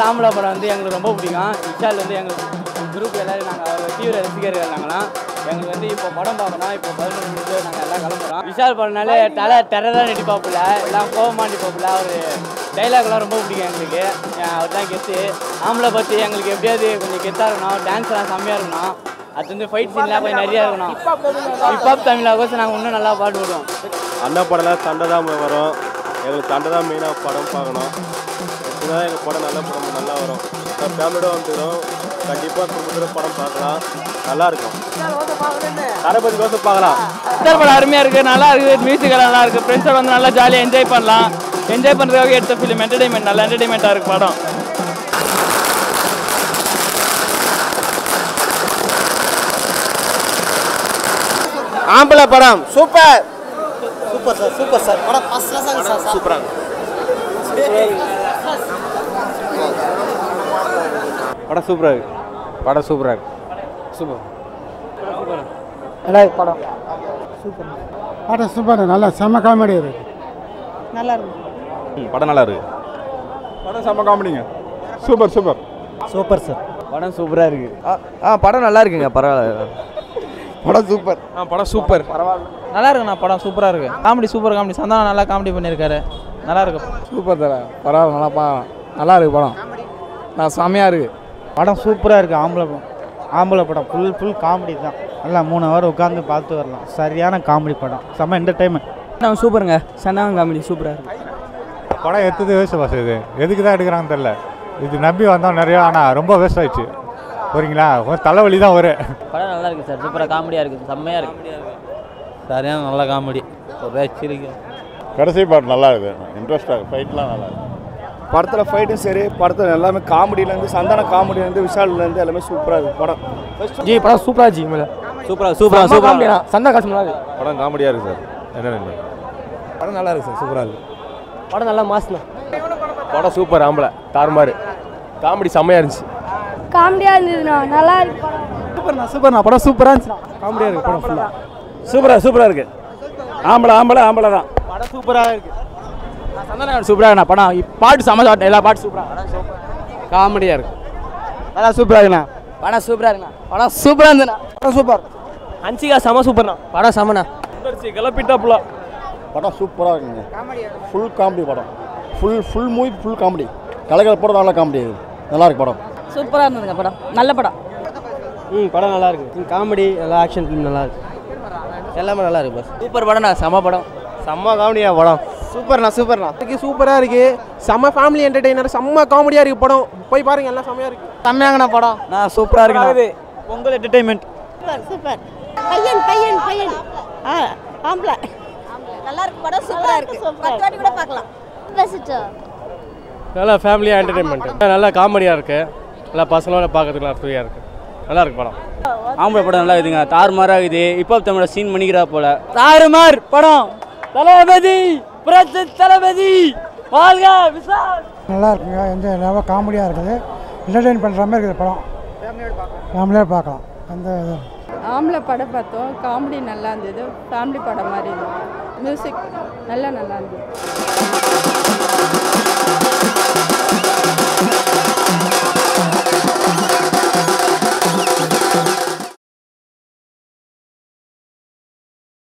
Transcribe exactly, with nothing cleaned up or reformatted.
விஷால் ஆம்பளை படம் வந்து எங்களுக்கு ரொம்ப பிடிக்கும். விஷால் வந்து எங்களுக்கு குரூப் எல்லோரும் நாங்கள் தீவிர ரசிகர்கள் நாங்களாம். எங்களுக்கு வந்து இப்போ படம் பார்க்கணும். இப்போ பதினொன்று மணிக்கு நாங்கள் எல்லாம் கிளம்புறோம். விஷால் படம்னாலே தலை டெரராக நடிப்பாப்புல, எல்லாம் கோபமாக நடிப்பாப்புல. அவர் டைலாக்லாம் ரொம்ப பிடிக்கும் எங்களுக்கு. அவர் தான் கெத்து. ஆம்பளை பற்றி எங்களுக்கு எப்படியாவது கொஞ்சம் கெத்தாக இருக்கணும், டான்ஸ்லாம் செம்மையாக இருக்கணும். அது வந்து ஃபைட் சீன்லாம் கொஞ்சம் நிறையா இருக்கணும். ஹிப்ஹாப் தமிழாக கோசம் நாங்கள் இன்னும் நல்லா பாட்டு விடுவோம். அண்ணா படம்லாம் சண்டை தான் வரும். எங்களுக்கு சண்டை தான் மெயினாக படம் பார்க்கணும். இப்போதான் எங்கள் படம் நல்ல படம் நல்லா வரும். ஃபேமிலியோட வந்துடும். கண்டிப்பாக குடும்பத்தோட படம் பார்க்கலாம். நல்லா இருக்கும். தளபதி கோசம் பார்க்கலாம். சிஸ்டர் படம் அருமையாக இருக்குது, நல்லா இருக்குது. மியூசிக் நல்லா இருக்குது. ஃப்ரெண்ட்ஸை வந்து நல்லா ஜாலியாக என்ஜாய் பண்ணலாம். என்ஜாய் பண்ணுறதுக்காக எடுத்த ஃபிலிம். என்டர்டைன்மெண்ட் நல்லா என்டர்டைன்மெண்ட்டாக இருக்குது படம். ஆம்பளை படம் super super sir super sir படம் ஃபர்ஸ்ட் கிளாஸாக சார் சூப்பராக படம் சூப்பராக இருக்கு. படம் சூப்பராக இருக்கு. சூப்பர் நல்லா இருக்கு படம். சூப்பர் படம் சூப்பர். நல்லா செம்ம காமெடி இருக்கு. நல்லா இருக்கு படம். நல்லா இருக்கு படம். செம்ம காமெடிங்க. Super super super sir. படம் சூப்பராக இருக்குது. ஆ படம் நல்லா இருக்குங்க. பரவாயில்ல. படம் சூப்பர். ஆ படம் சூப்பர். பரவாயில்ல. நல்லா இருக்குண்ணா. படம் சூப்பராக இருக்குது. Comedy super comedy. சந்தானம் நல்லா காமெடி பண்ணியிருக்காரு. நல்லா இருக்கு. சூப்பர் தர பரவாயில்ல. நல்லா பா நல்லா இருக்கு படம். நான் செம்மையாக இருக்குது. படம் சூப்பராக இருக்குது. ஆம்பளை படம் ஆம்பளை படம் ஃபுல் ஃபுல் காமெடி தான். நல்லா மூணு ஹவர் உட்காந்து பார்த்து வரலாம். சரியான காமெடி படம். செம்ம என்டர்டைன்மெண்ட். நான் சூப்பருங்க. சந்தானம் காமெடி சூப்பராக இருக்குது. படம் எடுத்தது வேஸ்ட் பாஸ். இது எதுக்கு தான் எடுக்கிறாங்கன்னு தெரில. இது நம்பி வந்தோம் நிறையா, ஆனால் ரொம்ப வேஸ்ட் ஆயிடுச்சு. போகிறீங்களா? கொஞ்சம் தலைவலி தான் வரும். படம் நல்லா இருக்குது சார். சூப்பராக காமெடியாக இருக்குது. செம்மையாக இருக்குது. சரியான நல்ல காமெடி. ஒரு சிரிக்க கடைசி பாட்டு நல்லா இருக்குது. இன்ட்ரெஸ்டாக ஃபைட்லாம் நல்லா இருக்குது. படத்தில் ஃபைட்டும் சரி, படத்தில் எல்லாமே காமெடியிலேருந்து சந்தான காமெடியிலேருந்து விஷால்லேருந்து எல்லாமே சூப்பராக இருக்குது படம். ஜி படம் சூப்பராக ஜி மேலே சூப்பராக சூப்பராக சூப்பராக சந்தா காசு நல்லா இருக்குது. படம் காமெடியாக இருக்குது சார். என்ன படம் நல்லா இருக்குது சார். சூப்பராக இருக்குது படம். நல்லா மாசுண்ணா. படம் சூப்பர். ஆம்பளை தாறுமாறு காமெடி செம்மையாக இருந்துச்சு. காமெடியாக இருந்ததுண்ணா. நல்லா இருக்கு. சூப்பர்ண்ணா சூப்பர்ண்ணா. படம் சூப்பராக இருந்துச்சுண்ணா. காமெடியாக இருக்குது படம் ஃபுல்லாக. சூப்பராக சூப்பராக இருக்குது. ஆம்பளை ஆம்பளை ஆம்பளை தான். படம் சூப்பராக இருக்குது. சந்தானம் சூப்பராக இருக்குண்ணா. படம் பாட்டு செம்ம சாப்பிட்டு எல்லா பாட்டு சூப்பராக. காமெடியாக இருக்குது. நல்லா சூப்பராக இருக்குண்ணா. படம் சூப்பராக இருக்குண்ணா. படம் சூப்பராக இருந்துண்ணா. படம் சூப்பர். ஹன்சிகா செம சூப்பர்ண்ணா. படம் செம்மண்ணா. கிளப்பிட்டாப்புல. படம் சூப்பராக இருக்குங்க. ஃபுல் காமெடி படம். Full full movie full comedy. கலைகள் படம் நல்லா காமெடி. நல்லா இருக்கு படம். சூப்பராக இருந்ததுங்க படம். நல்ல படம். ம் படம் நல்லா இருக்குது. காமெடி எல்லா ஆக்ஷன் ஃபிலிம் நல்லா இருக்குது. எல்லாமே நல்லா இருக்குது. பஸ் சூப்பர் படம்ண்ணா. செம்ம படம். செம்ம காமெடியா படம். சூப்பர்ண்ணா சூப்பர்ண்ணா. சூப்பராக இருக்குது. செம்ம ஃபேமிலி என்டர்டெய்னர். செம்ம காமெடியாக இருக்குது படம். போய் பாருங்க. எல்லாம் செம்மையாக இருக்குது. செம்மையாங்கண்ணா படம். நான் சூப்பராக இருக்குது. பொங்கல் என்டர்டைன்மெண்ட். Super super. பையன் பையன் பையன் ஆ ஆம்பளை நல்லா இருக்கு. படம் சூப்பராக இருக்கு. பத்து வாட்டி கூட பார்க்கலாம். நல்லா ஃபேமிலியாக என்டர்டைன்மெண்ட். நல்லா காமெடியாக இருக்குது. நல்லா பசங்களோட பார்க்கறதுக்கு நல்லா ஃப்ரீயாக இருக்குது. நல்லா இருக்கு படம். ஆம்பளை படம் நல்லா இருக்குதுங்க. தாறுமாறாக இருக்குது. ஹிப்ஹாப் தமிழை சீன் பண்ணிக்கிறா போல. தாறுமார் படம். தளபதி புரட்சி தளபதி வாழ்க விஷால். நல்லா இருக்குங்க. எந்த நல்லா காமெடியாக இருக்குது. என்டர்டெயின் பண்ணுற மாதிரி இருக்குது படம். ஃபேமிலியாக பார்க்கலாம். அந்த இது ஆம்பளை படம் பார்த்தோம். காமெடி நல்லா இருந்தது. ஃபேமிலி படம் மாதிரி இருந்தது. மியூசிக் நல்லா நல்லா இருந்தது.